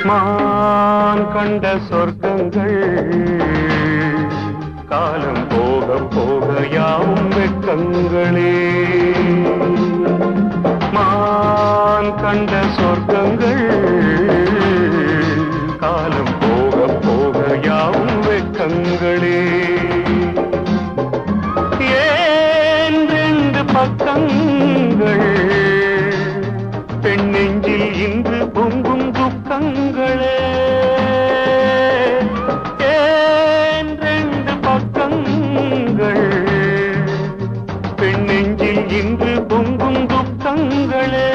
மான் கண்ட சொர்க்கங்கள் காலம் போக போக யாவும் வெட்கங்களே. மான் கண்ட சொர்க்கங்கள் காலம் போக போக யாவும் வெட்கங்களே. ஏன் ரெண்டு பக்கங்கள் பெண் நெஞ்சில் இன்று பொங்கும் துக்கங்களே. ஏன் ரெண்டு பக்கங்கள் பெண் நெஞ்சில் இன்று பொங்கும் துக்கங்களே.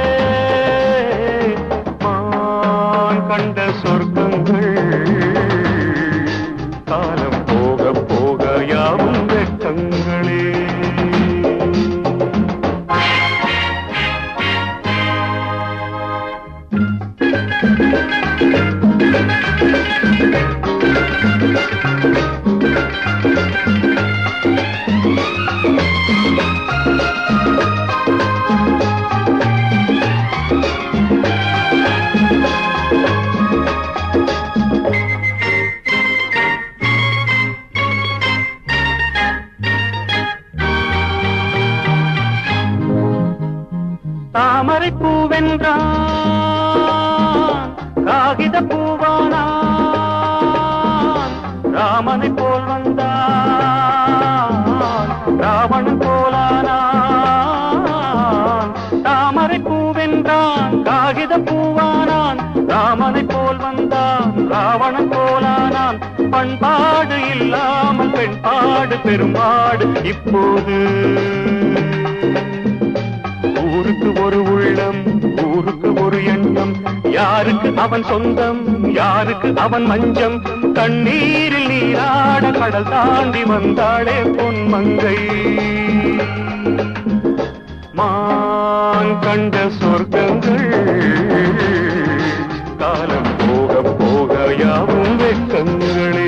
மான் கண்ட சொர்க்கங்கள் காலம் போக போக யாவும் வெட்கங்களே. தாமரை பூவென்றான் காகித பூவானான். ராமனை போல் வந்தான் ராவணன் போலானான். தாமரை பூவென்றான் காகித பூவானான். ராமனை போல் வந்தான் ராவணன் போலானான். பண்பாடு இல்லாமல் பெண்பாடு பெரும்பாடு இப்போது. ஊருக்கு ஒரு உள்ளம் ஊருக்கு ஒரு எண்ணம். யாருக்கு அவன் சொந்தம் யாருக்கு அவன் மஞ்சம். கண்ணீரில் நீராட கடல் தாண்டி வந்தாளே பொன்மங்கை. மான் கண்ட சொர்க்கங்கள் காலம் போக போக யாவும் வெட்கங்களே.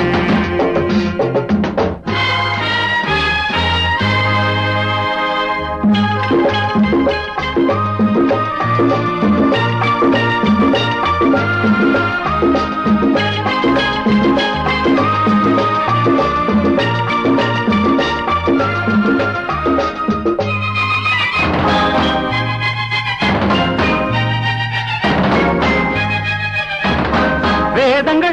வேதங்கள்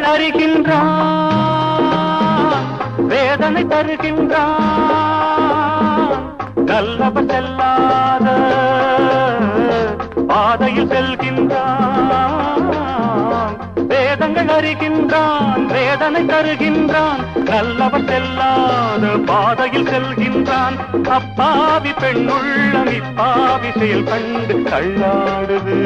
அறிகின்றான் வேதனை தருகின்றான். நல்லவர் செல்லாத பாதையில் செல்கின்றான். வேதங்கள் அறிகின்றான் வேதனை தருகின்றான். நல்லவர் செல்லாத பாதையில் செல்கின்றான். அப்பாவி பெண்ணுள்ளம் இப்பாவி செயல் கண்டு தள்ளாடுது.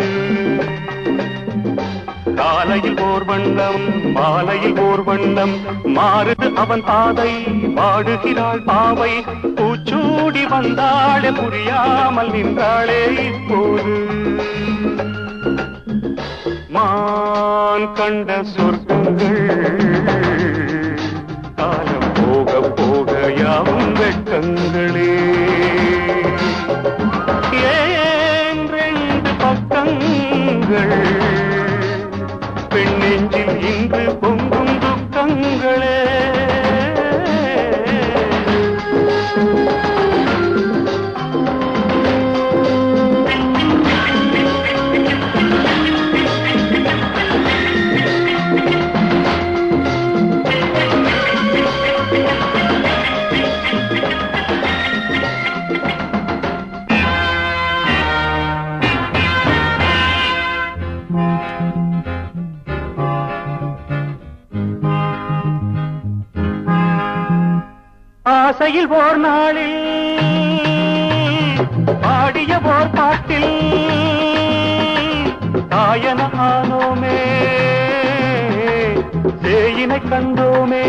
காலையில் ஓர் வண்ணம் மாலையில் ஓர் வண்ணம். மாறுது அவன் பாதை பாடுகிறாள் பாவை. பூச்சூடி வந்தாளே புரியாமல் நின்றாளே இப்போது. மான் கண்ட சொர்க்கங்கள் காலம் போக போக யாவும் வெட்கங்களே. ஏன் ரெண்டு பக்கங்கள் பெண் நெஞ்சில் இன்று பொங்கும் துக்கங்களே. ஆசையில் ஓர் நாளில் பாடிய ஓர் பாட்டில் தாயன ஆனோமே சேயினை கண்டோமே.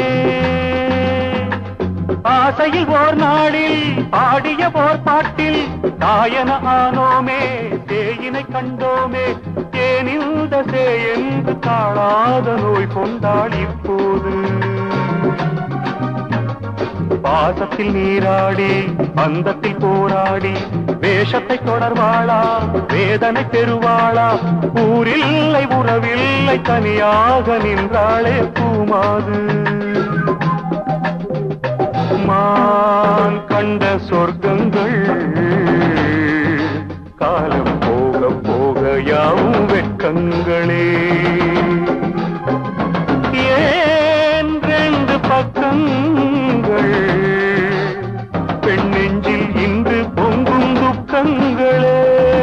ஆசையில் ஓர் நாளில் பாடிய ஓர் பாட்டில் தாயன ஆனோமே சேயினை கண்டோமே. ஏன் இந்த சே என்று தாழாத நோய் கொண்டாள் இப்போது. பாசத்தில் நீராடி பந்தத்தில் போராடி வேஷத்தை தொடர்வாளா வேதனை பெறுவாளா ஊரில்லை உறவில்லை தனியாக நின்றாளே பூமாது மான் கண்ட சொர்க்கங்கள் காலம் போக போக யாவும் வெட்கங்களே ஏன் ரெண்டு பக்கங்கள் பெண் நெஞ்சில் இன்று பொங்கும் துக்கங்களே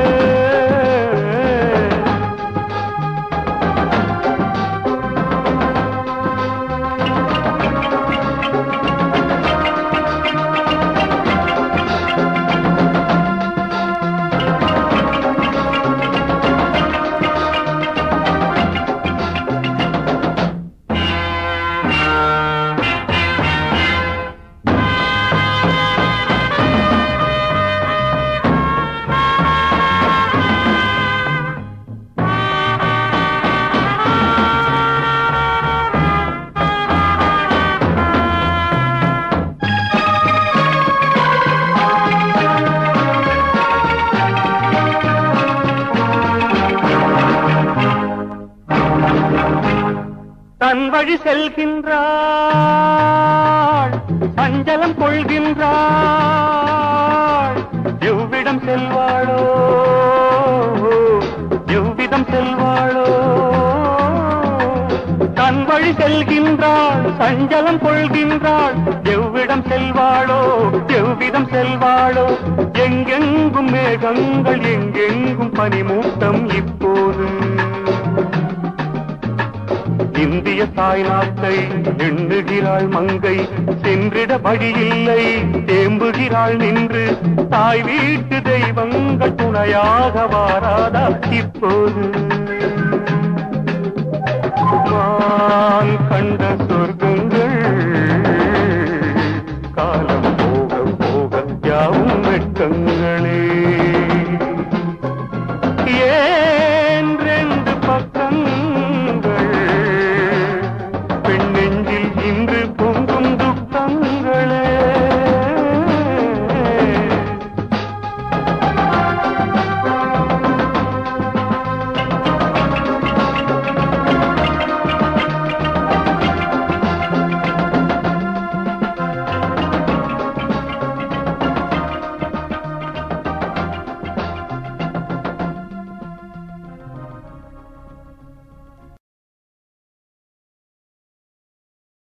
தன் வழி செல்கின்றாள் சஞ்சலம் கொள்கின்றாள் எவ்விடம் செல்வாளோ எவ்விதம் செல்வாளோ தன் வழி செல்கின்றாள் சஞ்சலம் கொள்கின்றாள் எவ்விடம் செல்வாளோ எவ்விதம் செல்வாளோ எங்கெங்கும் மேகங்கள் எங்கெங்கும் பனிமூட்டம் இப்போது இந்திய தாய்நாட்டை எண்ணுகிறாள் மங்கை சென்றிட வழியில்லை தேம்புகிறாள் நின்று தாய் வீட்டு தெய்வங்கள் துணையாக வாராதா இப்போது மான் கண்ட சொர்க்கங்கள் காலம் போக போக யாவும் வெட்கங்கள்